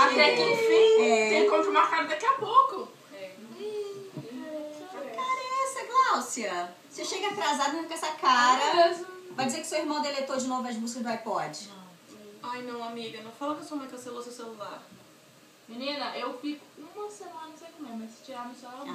Até que enfim, tem encontro marcado daqui a pouco. Parece, Gláucia. Você chega atrasado com essa cara. Vai dizer que seu irmão deletou de novo as músicas do iPod? Ai, não, amiga. Não fala que a sua mãe cancelou seu celular. Menina, eu fico uma semana, não sei como é, mas se tirar no celular...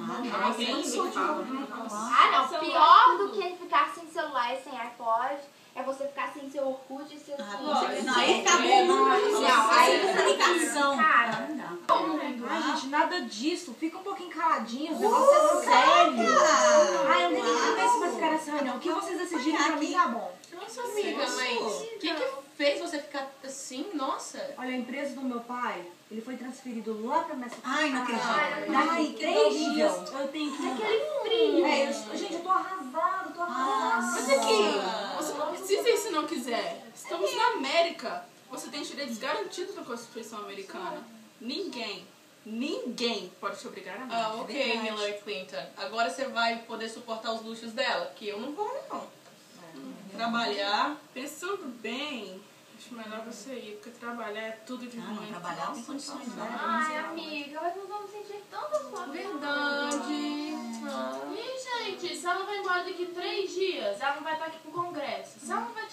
Não, pior do que ele ficar sem celular e sem iPod é você ficar sem seu Orkut e seu... Não, aí acabou. Não, aí comunicação. Cara, Ai, gente, nada disso. Fica um pouquinho caladinho, o negócio é sério. Ai, eu nem quero ver se vai ficar nessa reunião. O que vocês decidirem pra mim tá bom. Nossa, amiga, mas o que fez você ficar assim? Nossa. Olha, a empresa do meu pai, ele foi transferido lá pra Massachusetts. Ai, não acredito. Daqui 3 dias eu tenho que... aquele frio. Gente, eu tô arrasada, Mas aqui, você não precisa ir se não quiser. Estamos na América. Você tem direitos garantidos na Constituição americana. Ninguém pode te obrigar a nada. Ah, ok, Hillary Clinton. Agora você vai poder suportar os luxos dela? Que eu não vou, não. Trabalhar. Pensando bem, acho melhor você ir, porque trabalhar é tudo de ruim. Trabalhar não tem condições, não. Ai, amiga, mas nós vamos sentir tanta falta. Verdade. E, gente, se ela vai embora daqui 3 dias, ela não vai estar aqui pro congresso. Se ela não vai